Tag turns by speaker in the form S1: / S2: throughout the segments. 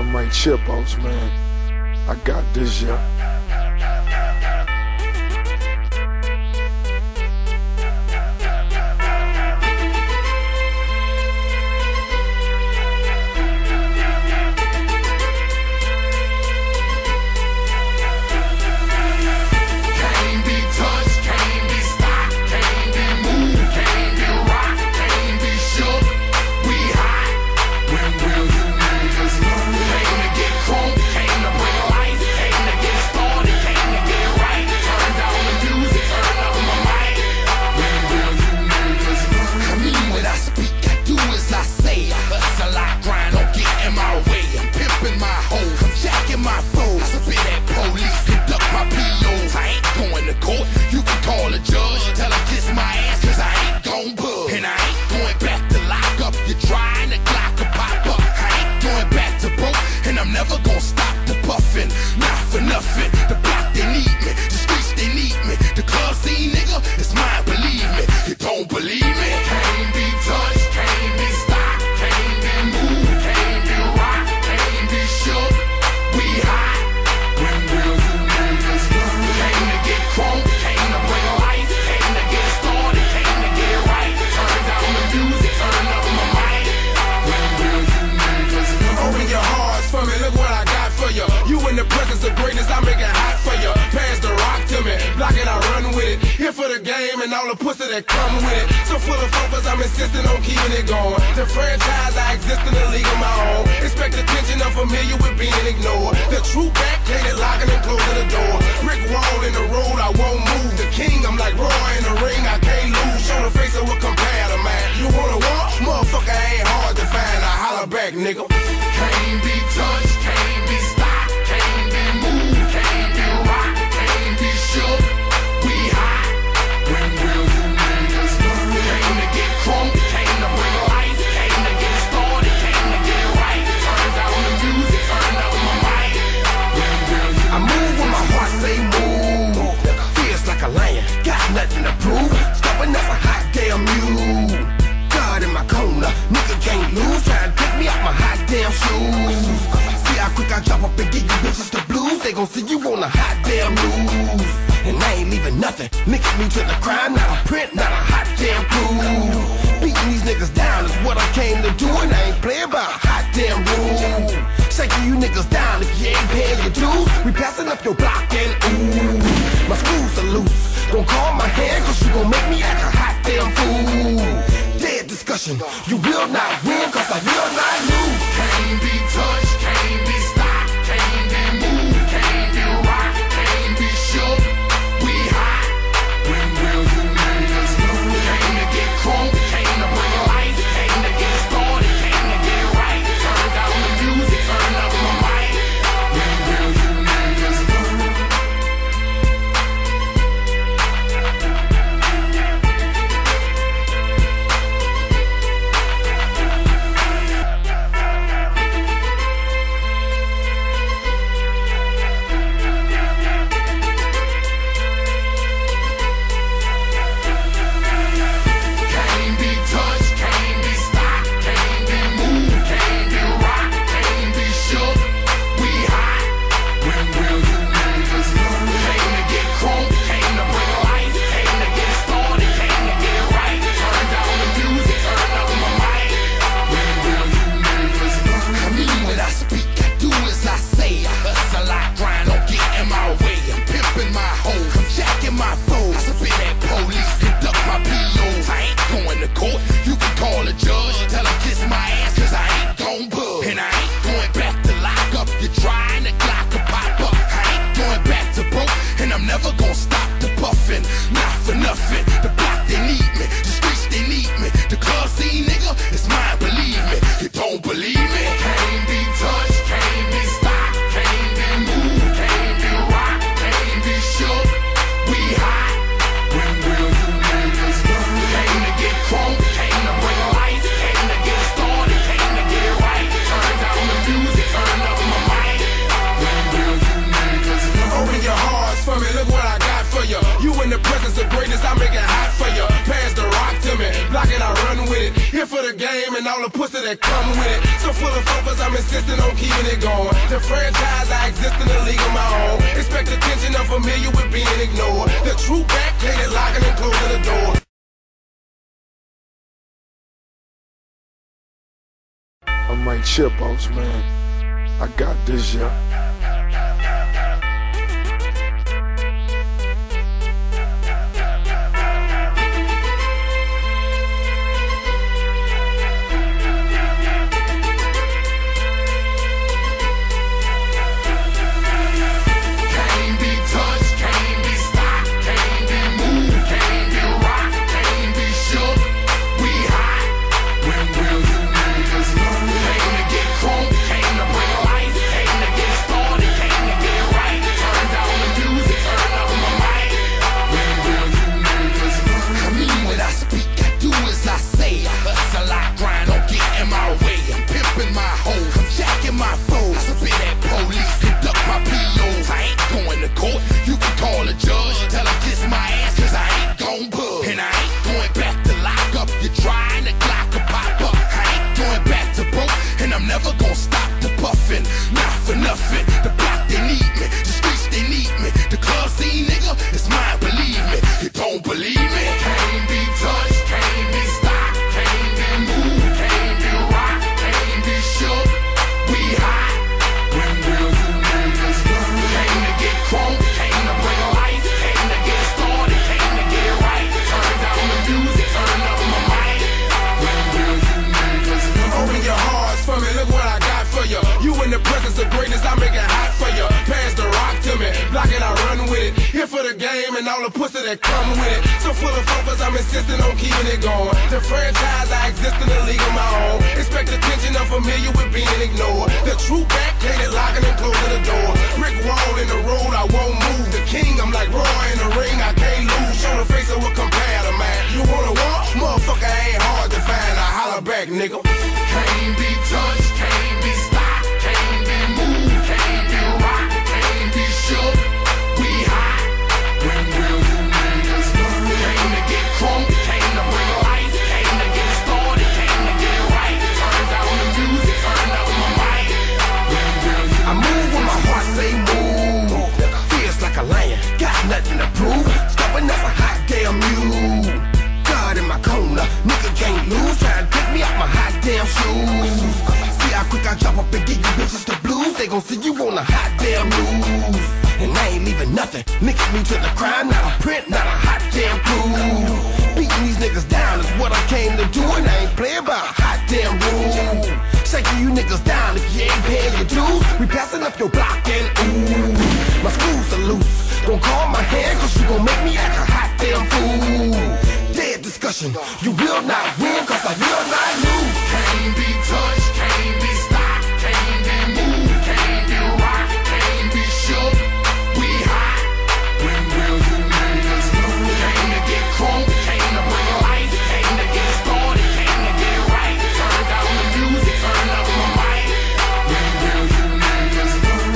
S1: I'm right here, boss man. I got this, yeah.
S2: For the game and all the pussy that come with it. So full of focus, I'm insisting on keeping it going. The franchise, I exist in a league of my own. Expect attention, I'm familiar with being ignored. The true back, painted, locking and closing the door. Brick wall in the road, I won't move. The king, I'm like Roy in the ring, I can't lose. Show the face of what compare to man. You wanna walk? Motherfucker ain't hard to find. I holler back, nigga.
S3: Can't be touched, can't be stopped, can't be moved, can't be rocked, can't be shook. We high. When will you niggas learn? Came to get crunk, came to bring life, came to get started, came to get right. Turn down the music, turn up my mic. When will you
S2: I move when my heart say move. Feels like a lion, got nothing to prove. Stubborn as a hot damn mule. God in my corner, nigga can't lose. Try to take me out my hot damn shoes. See how quick I drop up and give you bitches the blues. They gon' see you on a hot damn news. And I ain't leaving nothing, linking me to the crime. Not a print, not a hot damn clue. Beating these niggas down is what I came to do. And I ain't playing by a hot damn rule. Shaking you niggas down if you ain't paying your dues. We passing up your block and ooh. My screws are loose, don't call my hand, cause you gon' make me act a hot damn fool. Dead discussion, you will not win, cause I will not lose.
S3: can't be touched, can't be stopped, can't be moved, can't be rocked, can't be shook. We high. When will you niggas learn? Came to get crunk, came to bring life, came to get started, came to get right. Turn down the music, turn up my mic. When will you niggas learn? Can't be touched, can't be stopped, can't be moved, can't be rocked, can't be shook. We high. When will you niggas learn? Came to get crunk, came to bring life, came to get started, came to get right. Turn down the music, turn up my mic. When will you niggas learn?
S2: I mean when I speak, I do as I say. I hustle, I grind, don't get in my way. I'm pimping my hoes, I'm jacking my foes. I spit at police, conduct my POs. I ain't going to court, you can call a judge. Tell him kiss my ass, cause I ain't gon' budge. And I ain't going back to lock up. You're trying to Glock to pop up. I ain't going back to broke, and I'm never gon' stop the buffin'. Not for nothing, the block they need me, the streets they need me. The club scene, nigga, it's mine, believe me. You don't believe me?
S3: Can't be touched, can't be stopped, can't be moved, can't be rocked, can't be shook. We high. When will you niggas learn? Came to get crunk, came to bring life, came to get started, came to get right. Turn down the music, turn up my mic. When will you niggas learn?
S2: Open your hearts for me, look what I got for you. You in the presence of greatness, I make it for the game and all the pussy that come with it. So full of focus, I'm insisting on keeping it going. The franchise, I exist in a league of my own. Expect attention, I'm familiar with being ignored. The true back, hated locking and closing the door.
S1: I'm Mike Chipos, man. I got this, yeah.
S2: And all the pussy that come with it. So full of focus, I'm insisting on keeping it going. The franchise, I exist in a league of my own. Expect attention, I'm familiar with being ignored. The true back, hated locking and closing the door. Brick wall in the road, I won't move. The king, I'm like Roy in the ring, I can't lose. Show the face of what compare to man. You wanna walk? Motherfucker ain't hard to find. I holler back, nigga.
S3: Can't be touched, can't be stopped, can't be moved, can't be rocked, can't be shook. We hot. When will you niggas learn? Came to get crunk, came to bring life, came to get started, came to get right. Turn down the music, turn up my mic. When will you
S2: I move when my heart say move. Feels like a lion, got nothing to prove. Stubborn as a hot damn mule. God in my corner, nigga can't lose. Try to take me out my hot damn shoes. See how quick I drop up and give you bitches the blues. They gon' see you on the hot damn news. And I ain't leaving nothing. Linking me to the crime, not a print, not a hot damn crew. Beating these niggas down is what I came to do, and I ain't playing by a hot damn rule. Shaking you niggas down if you ain't paying your dues. We passing up your block and ooh, my screws are loose. Don't call my hand, cause you gon' make me act a hot damn fool. Dead discussion, you will not win, cause I will not lose.
S3: can't be touched, can't be stopped, can't be moved, can't be rocked, can't be shook. We hot. When will you niggas learn? Came to get crunk, came to bring life, came to get started, came to get right. Turn down the music, turn up my mic. When will you niggas learn?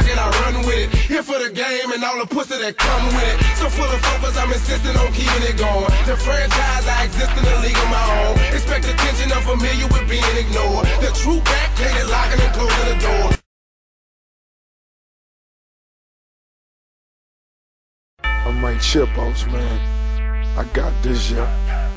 S2: block and I run with it. Here for the game and all the pussy that come with it. So full of focus, I'm insisting on keeping it going. The franchise, I exist in a league of my own. Expect attention, I'm familiar with being ignored. The true back, hated locking and closing the door.
S1: I'm Mike Chipos, man. I got this, yeah.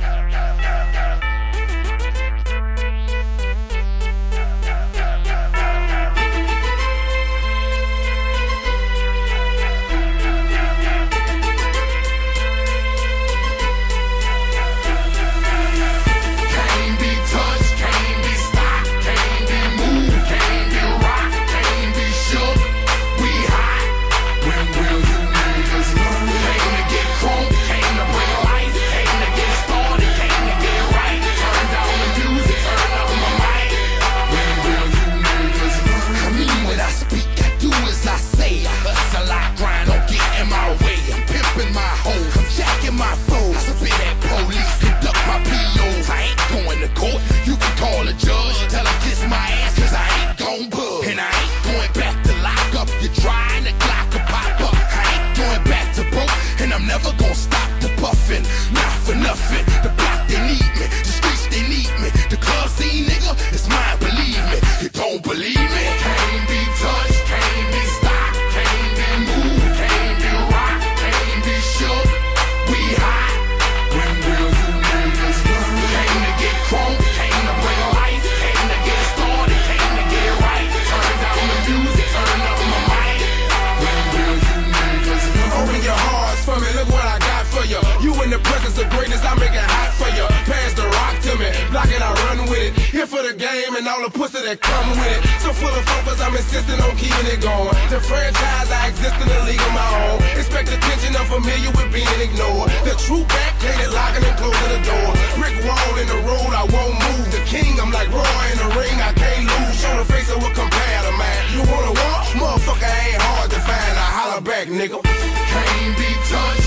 S2: Never gonna stop the puffin', not for nothing. The block, they need me, the streets, they need me. The club scene, nigga, it's mine, believe me. You don't believe me?
S3: Can't be touched, can't be stopped, can't be moved, can't be rocked, can't be shook. We hot. When will you niggas learn? Came to get crunk, came to bring life, came to get started, came to get right. Turn down the music, turn up my mic. When will you niggas learn?
S2: Open your hearts for me, look what I got for you. You in the presence of greatness, I make it hot for you. Pass the rock to me, block it, I run with it. Here for the game and all the pussy that come with it. So full of focus, I'm insisting on keeping it going. The franchise, I exist in a league of my own. Expect attention, I'm familiar with being ignored. The true back, hated locking and closing the door. Brick wall in the road, I won't move. The king, I'm like Roy in the ring, I can't lose. Show the face of what compare to man. You wanna walk? Motherfucker ain't hard to find, I holler back, nigga.
S3: Can't be touched.